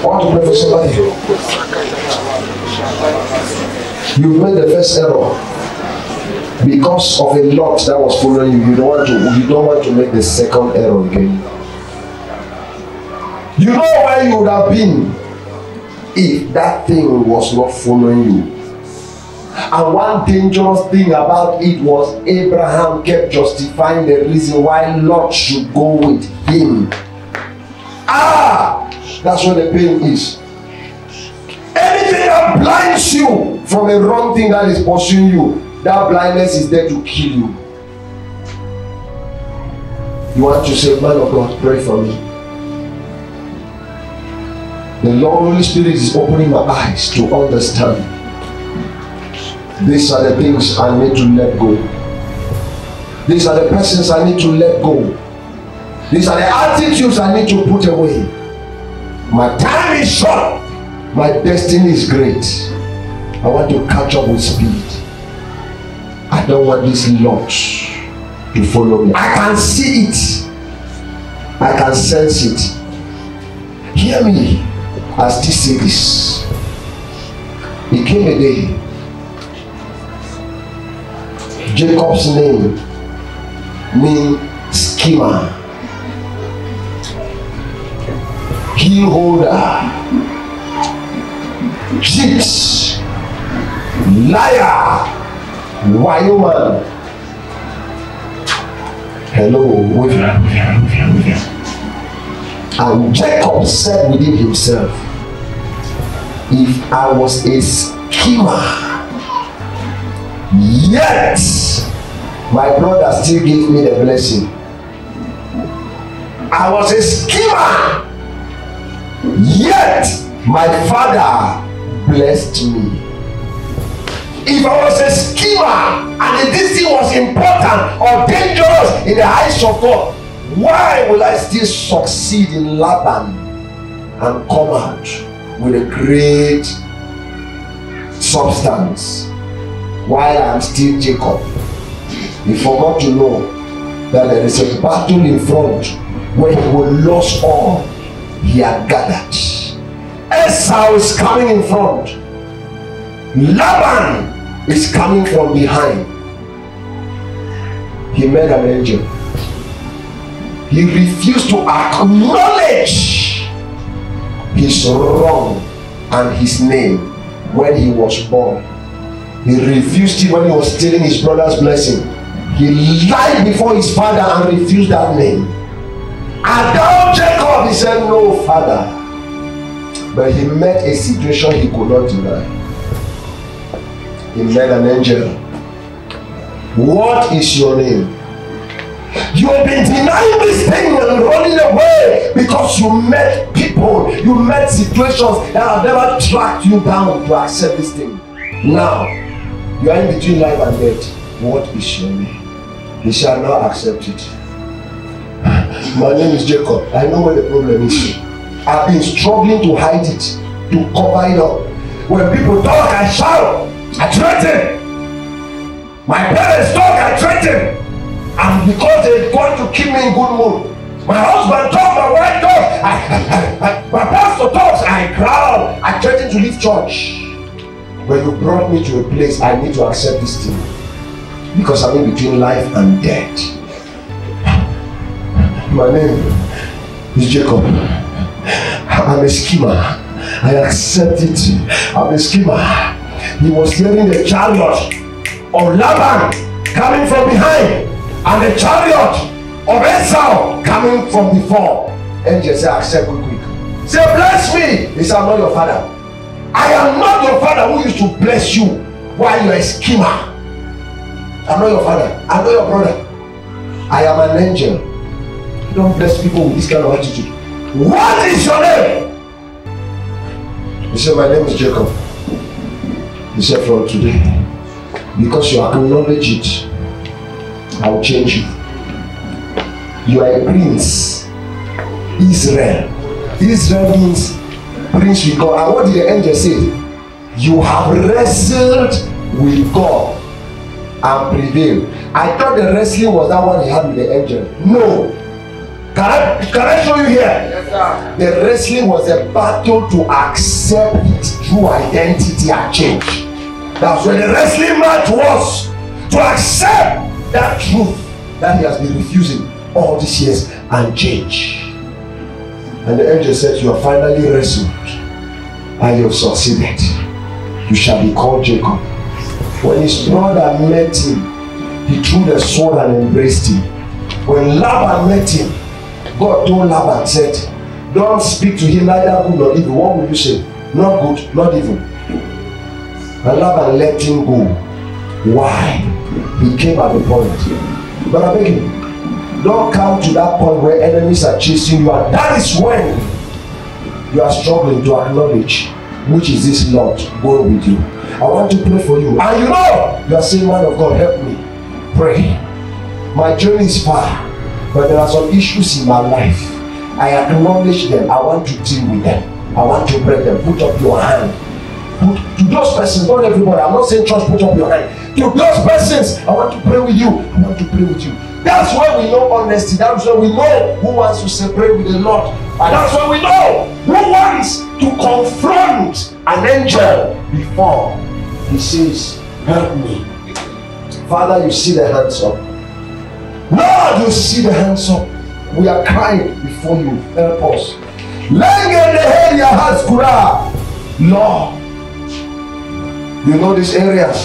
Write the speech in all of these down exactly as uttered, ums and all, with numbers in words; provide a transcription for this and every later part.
I want to pray for somebody. You've made the first error because of a lot that was following you. You don't want to. You don't want to make the second error again. You know where you would have been if that thing was not following you. And one dangerous thing about it was Abraham kept justifying the reason why Lot should go with him. Ah, that's what the pain is. Anything that blinds you from a wrong thing that is pursuing you, that blindness is there to kill you. You want to say, man of God, pray for me. The Lord Holy Spirit is opening my eyes to understand. These are the things I need to let go. These are the persons I need to let go. These are the attitudes I need to put away. My time is short. My destiny is great. I want to catch up with speed. I don't want this lot to follow me. I can see it. I can sense it. Hear me as this say this. It came a day. Jacob's name means schemer, heel holder, cheat, liar, wayo man. Hello, with you. And Jacob said within himself, if I was a schemer, yet my brother still gave me the blessing. I was a schemer, yet my father blessed me. If I was a schemer and if this thing was important or dangerous in the eyes of God, why will I still succeed in Laban and come out with a great substance while I am still Jacob? He forgot to know that there is a battle in front where he will lose all he had gathered. Esau is coming in front. Laban is coming from behind. He met an angel. He refused to acknowledge his wrong and his name when he was born. He refused it when he was stealing his brother's blessing. He lied before his father and refused that name. And thou Jacob, he said, no, father. But he met a situation he could not deny. He met an angel. What is your name? You have been denying this thing and running away because you met people, you met situations that have never tracked you down to accept this thing. Now, you are in between life and death. What is your name? They shall not accept it. My name is Jacob. I know where the problem is. I've been struggling to hide it, to cover it up. When people talk, I shout, I threaten. My parents talk, I threaten. And because they're going to keep me in good mood. My husband talks, my wife talks, I, I, I, my pastor talks, I growl, I threaten to leave church. When you brought me to a place, I need to accept this thing. Because I'm in between life and death. My name is Jacob. I'm a schemer. I accept it. I'm a schemer. He was hearing the chariot of Laban coming from behind and the chariot of Esau coming from before. Angel said, accept quick, quick. Say, bless me. He said, I'm not your father. I am not your father who used to bless you while you're a schemer. I'm not your father. I'm not your brother. I am an angel. You don't bless people with this kind of attitude. What is your name? He said, my name is Jacob. He said, from today, because you acknowledge it, I'll change you. You are a prince. Israel. Israel means prince with God. And what did the angel say? You have wrestled with God and prevailed. I thought the wrestling was that one he had with the angel. No. Can I, can I show you here? The wrestling was a battle to accept his true identity and change. That's where the wrestling match was, to accept that truth that he has been refusing all these years and change. And the angel said, you have finally wrestled and you have succeeded. You shall be called Jacob. When his brother met him, he threw the sword and embraced him. When Laban met him, God told Laban, said, don't speak to him neither good nor evil. What will you say? Not good, not evil. And Laban let him go. Why? He came at the point. But I beg you, don't come to that point where enemies are chasing you, and that is when you are struggling to acknowledge which is this Lord going with you. I want to pray for you. And you know, you are saying, man of God, help me. Pray. My journey is far, but there are some issues in my life. I acknowledge them. I want to deal with them. I want to break them. Put up your hand. Put, to those persons, not everybody. I'm not saying church, put up your hand. To those persons, I want to pray with you. I want to pray with you. That's why we know honesty. That's why we know who wants to separate with the Lord. And that's why we know who wants to confront an angel before he says, help me. Father, you see the hands up. Lord, you see the hands up. We are crying before you. Help us. Lord, you know these areas.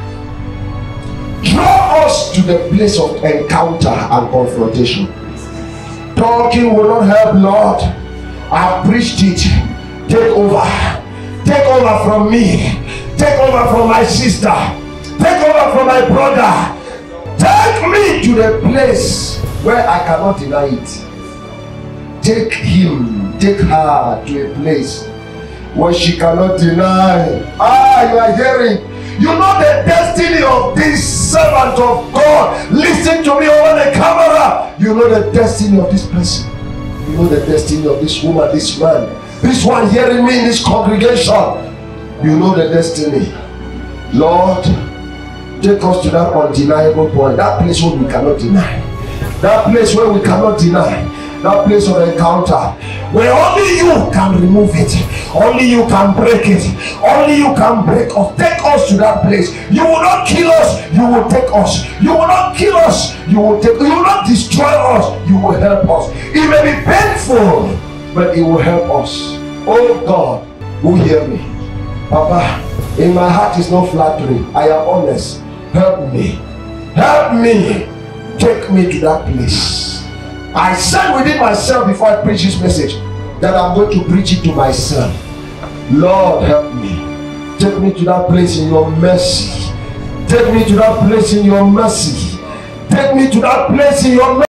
Draw us to the place of encounter and confrontation. Talking will not help, Lord. I preached it. Take over. Take over from me. Take over from my sister. Take over from my brother. Take me to the place where I cannot deny it. Take him, take her to a place where she cannot deny. Ah, you are hearing. You know the destiny of this servant of God. Listen to me over the camera. You know the destiny of this person. You know the destiny of this woman, this man, this one hearing me in this congregation. You know the destiny. Lord, take us to that undeniable point, that place where we cannot deny, that place where we cannot deny, that place of encounter where only you can remove it, only you can break it, only you can break us. Take us to that place. You will not kill us, you will take us. You will not kill us, you will take. You will not destroy us, you will help us. It may be painful, but it will help us. Oh God, who hear me? Papa, in my heart is no flattery. I am honest. Help me. Help me. Take me to that place. I said within myself before I preach this message that I'm going to preach it to myself. Lord, help me. Take me to that place in your mercy. Take me to that place in your mercy. Take me to that place in your mercy.